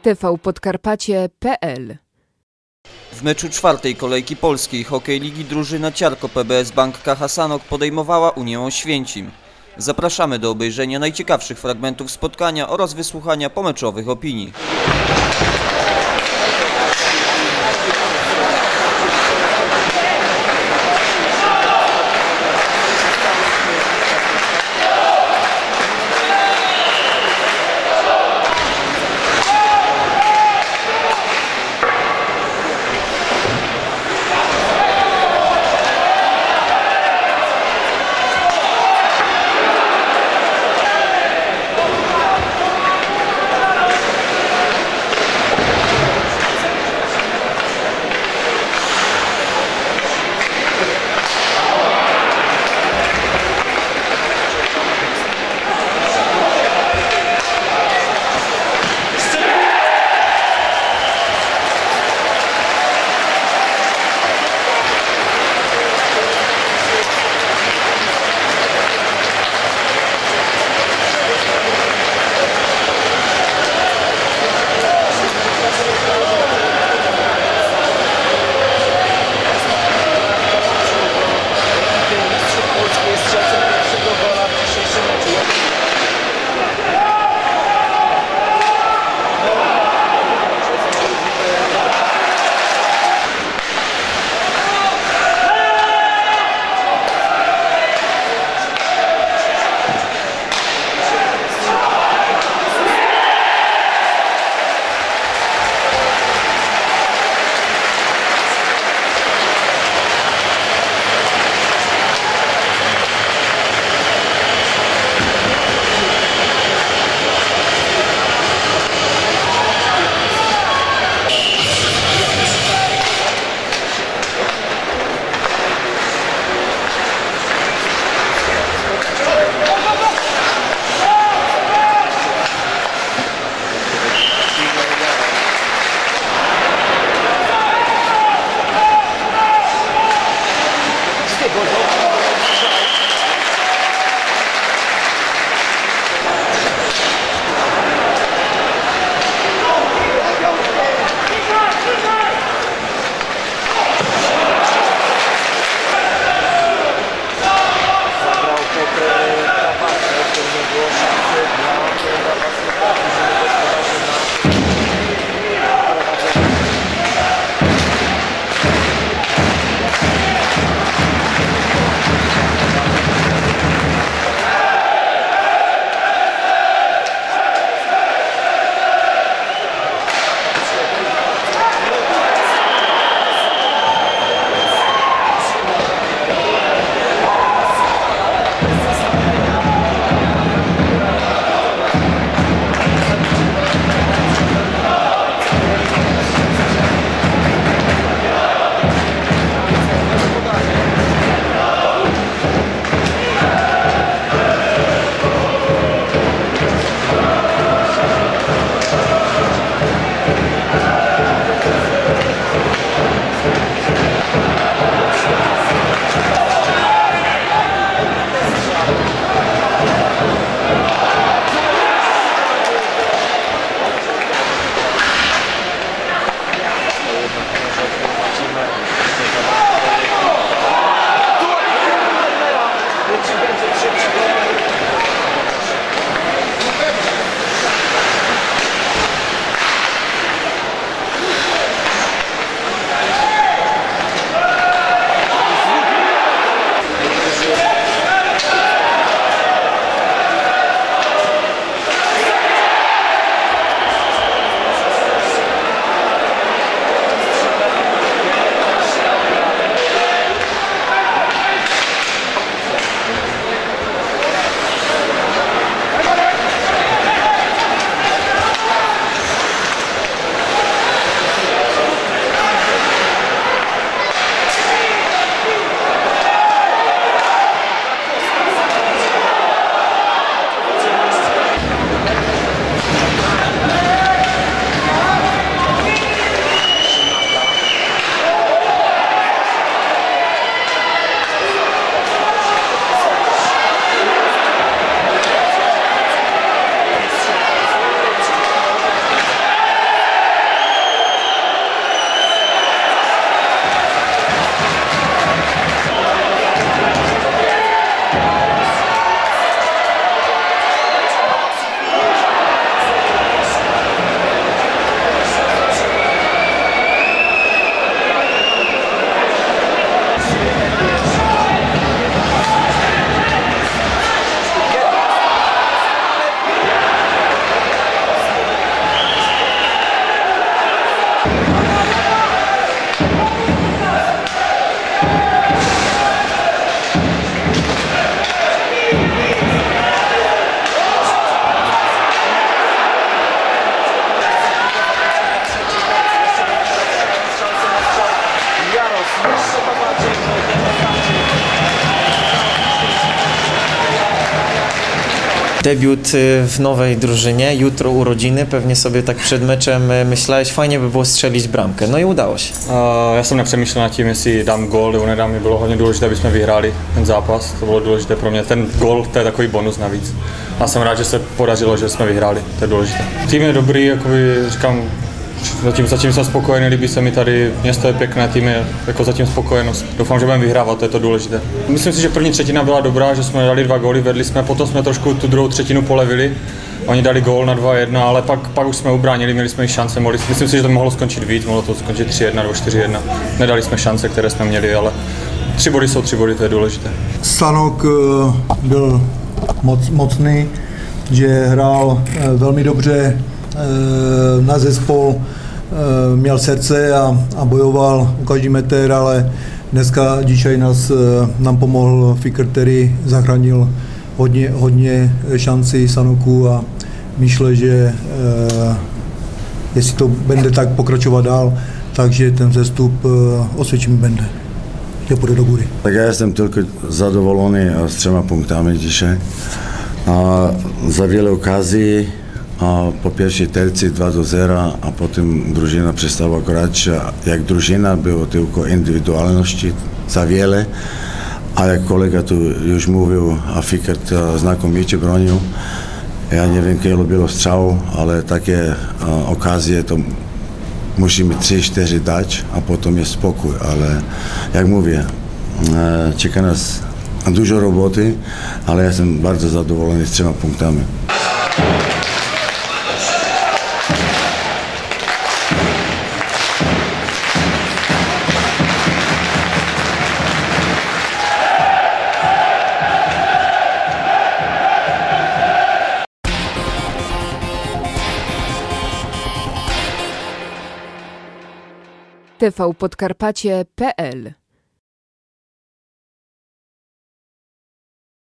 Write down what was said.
tvpodkarpacie.pl. W meczu czwartej kolejki polskiej Hokej Ligi drużyna Ciarko PBS Bank Kacha Sanok podejmowała Unię Oświęcim. Zapraszamy do obejrzenia najciekawszych fragmentów spotkania oraz wysłuchania pomeczowych opinii. Debiut w nowej drużynie, jutro urodziny, pewnie sobie tak przed meczem myślałeś, fajnie by było strzelić bramkę, no i udało się. Já jsem nepřemýšlel nad tím, jestli dám gól nebo nedám, mi bylo hodně důležité, aby jsme vyhráli ten zápas, to bylo důležité pro mě, ten gól, to je takový bonus navíc. A jsem rád, že se podařilo, že jsme vyhráli, to je důležité. Tým je dobrý, jakoby říkám, zatím jsem spokojený, líbí se mi tady, město je pěkné, tým je jako zatím spokojenost. Doufám, že budeme vyhrávat, to je to důležité. Myslím si, že první třetina byla dobrá, že jsme dali 2 góly, vedli jsme, potom jsme trošku tu druhou třetinu polevili. Oni dali gól na 2-1, ale pak už jsme ubránili, měli jsme i šance, myslím si, že to mohlo skončit víc, mohlo to skončit 3-1 nebo 4-1. Nedali jsme šance, které jsme měli, ale 3 body jsou 3 body, to je důležité. Sanok byl mocný, že hrál velmi dobře na zespol, měl srdce a bojoval o každý metr, ale dneska dzisiaj nám pomohl Fikr, který zachránil hodně šancí Sanoku a myślę, že jestli to bude tak pokračovat dál, takže ten zestup osvědčený bude, že půjde do góry. Tak ja jestem tylko zadowolony z 3 punktami dzisiaj. Za wiele okazji, po pierwszej tercji 2-0, a potem drużyna przestała grać jak drużyna, było tylko indywidualności za wiele. A jak kolega tu już mówił, a Fikr znakomicie bronił. Ja nie wiem, kiedy było strzał, ale takie okazje to musimy 3-4 dać, a potem jest spokój. Ale jak mówię, czeka nas dużo roboty, ale ja jestem bardzo zadowolony z 3 punktami. tvpodkarpacie.pl